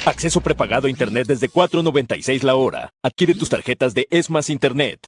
Acceso prepagado a Internet desde $4.96 la hora. Adquiere tus tarjetas de Es Más Internet.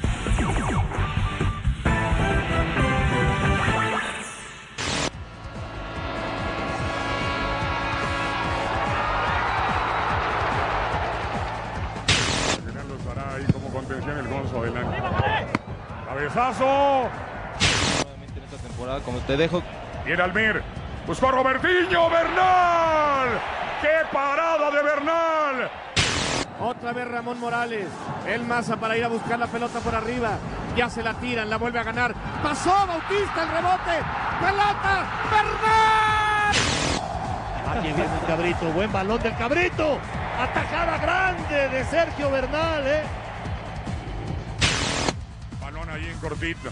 Los hará ahí como contención el Gonzo adelante. ¡Cabezazo! Nuevamente en esta temporada, como te dejo. Viene Almir. Buscó a Robertinho. ¡Bernal! ¡Qué parada de Bernal! Otra vez Ramón Morales. El Maza para ir a buscar la pelota por arriba. Ya se la tiran, la vuelve a ganar. Pasó Bautista el rebote. ¡Pelota! ¡Bernal! Aquí viene el Cabrito. Buen balón del Cabrito. Atajada grande de Sergio Bernal, Balón ahí en cortito.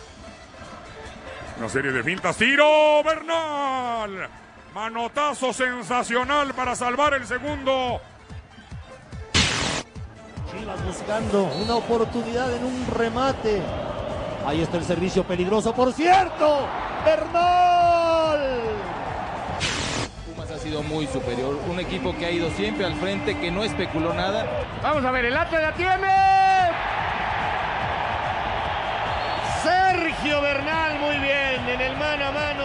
Una serie de fintas. ¡Tiro! ¡Bernal! Manotazo sensacional para salvar el segundo. Chivas buscando una oportunidad en un remate. Ahí está el servicio peligroso, por cierto. Bernal. Pumas ha sido muy superior. Un equipo que ha ido siempre al frente, que no especuló nada. Vamos a ver, el arte la tiene. Sergio Bernal, muy bien, en el mano a mano.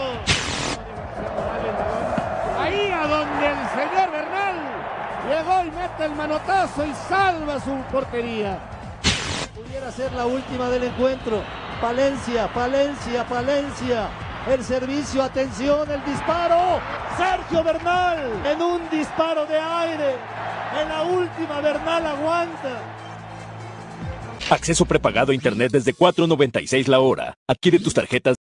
Ahí a donde el señor Bernal llegó y mete el manotazo y salva su portería. Pudiera ser la última del encuentro. Palencia. El servicio, atención, el disparo. Sergio Bernal en un disparo de aire. En la última Bernal aguanta. Acceso prepagado a Internet desde $4.96 la hora. Adquiere tus tarjetas.